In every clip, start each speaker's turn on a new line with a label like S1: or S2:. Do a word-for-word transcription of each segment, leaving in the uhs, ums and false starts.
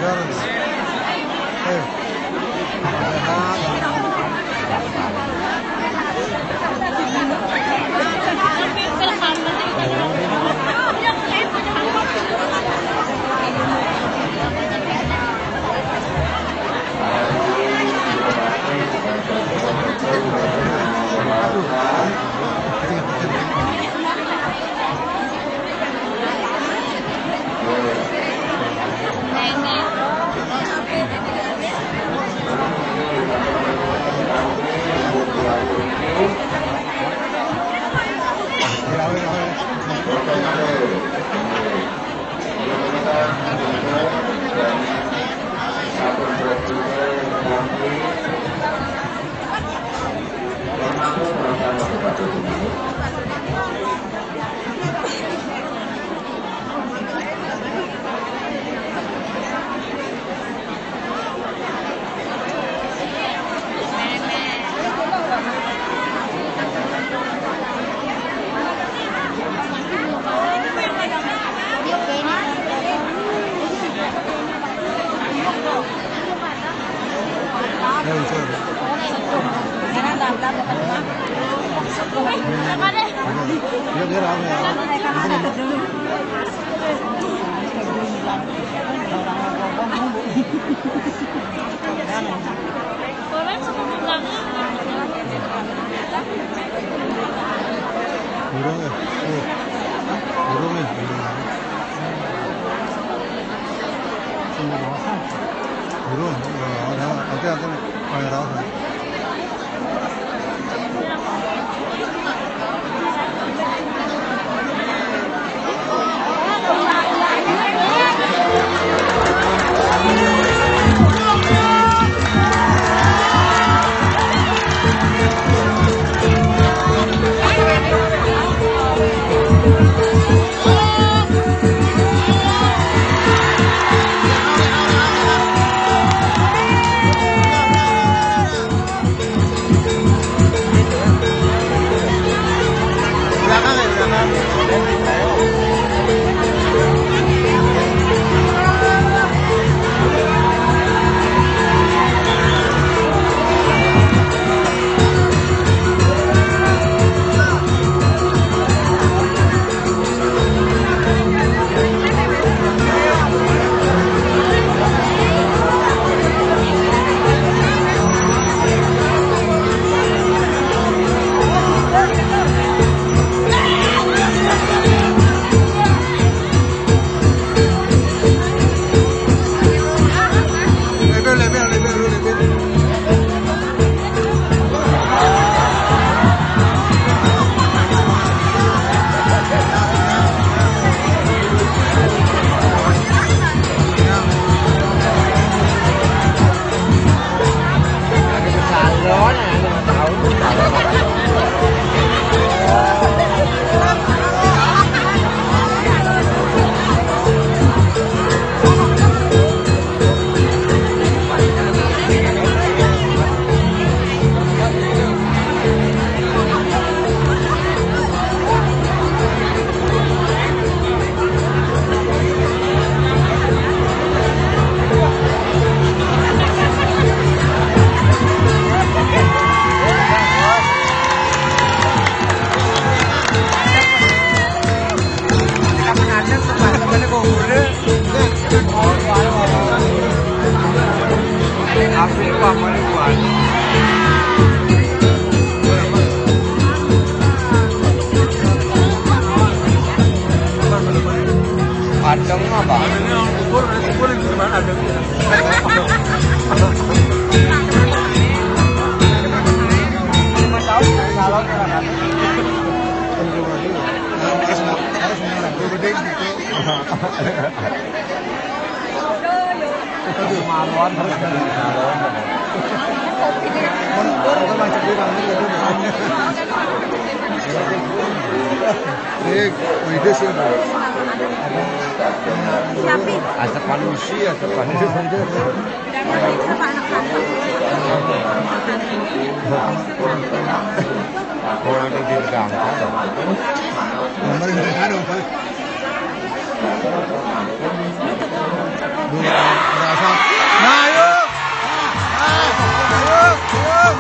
S1: Adem apa?
S2: Ukur, ukur itu gimana ademnya? Lima tahun kalau kan. Harus menang. Gede gitu. Itu maluan harus maluan. Mundur ke macam di bang itu. Nih, video sih.
S1: Siapin. Asap manusia, asap manusia. Orang itu di gang. Nomor yang ada.
S2: Dua merasa. Nah, yuk. Ah, yuk, yuk.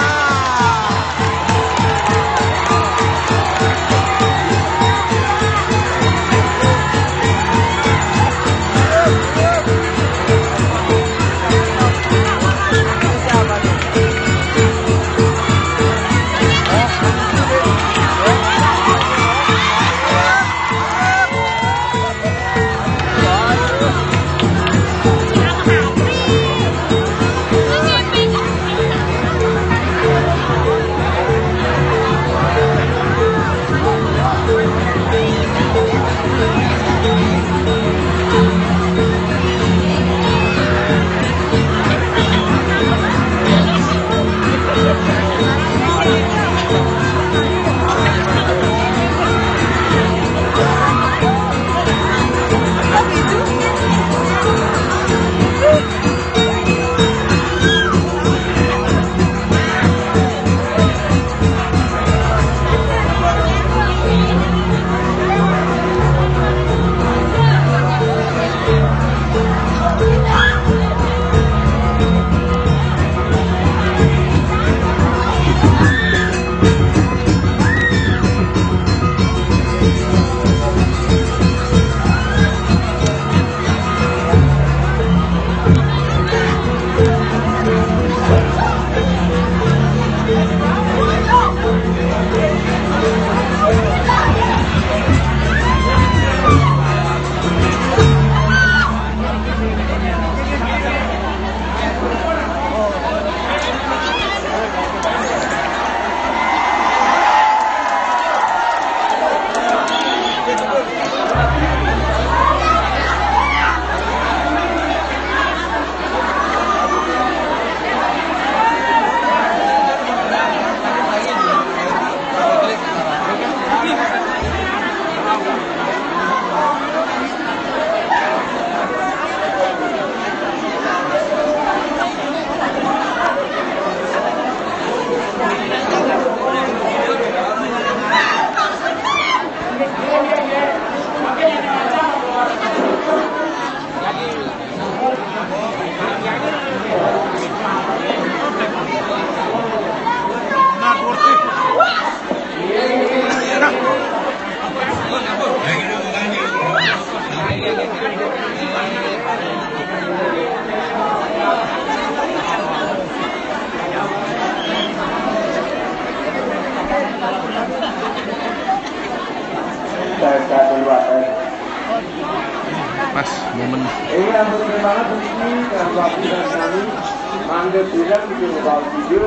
S3: Pas momen.
S4: Iya, terima kasih karena waktu dan kami manggil bilang di bawah video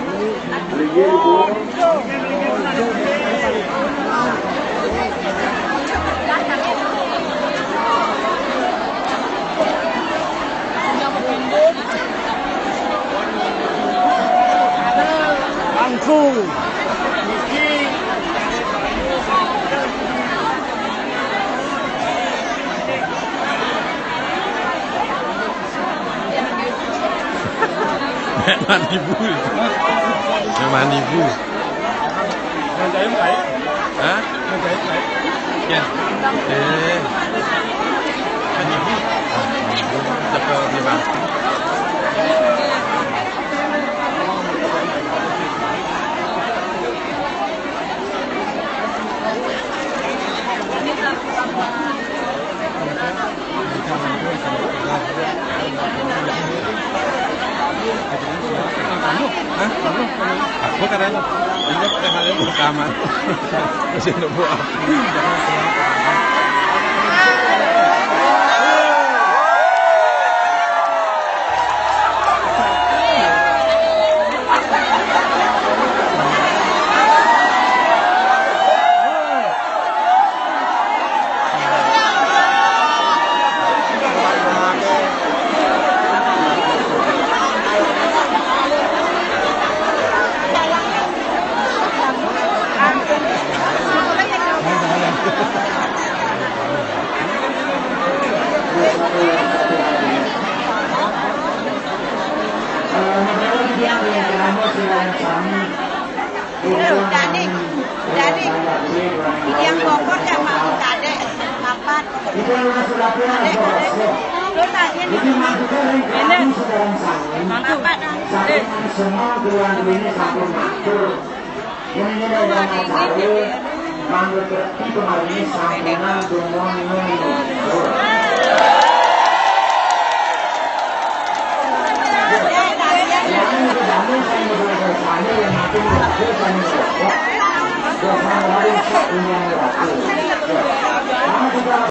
S4: beliau ibu.
S2: Langsung.
S3: Mandi bul. Mandi bul.
S2: Ngajayem baik.
S3: Hah?
S2: Ngajayem baik.
S3: Ya. Eh. Mandi bul. Dapat ni bang. Hah? Aku katanya ini kalian pertama masih nunggu api.
S5: Jadi, jadi yang Bogor yang mau kadek, apa? Kadek, kadek.
S4: Jadi maksudnya ini sekarang sangat sampai semua geruan ini sampai matur. Ini adalah cara manggil kemarin ini sampai nang semua ini.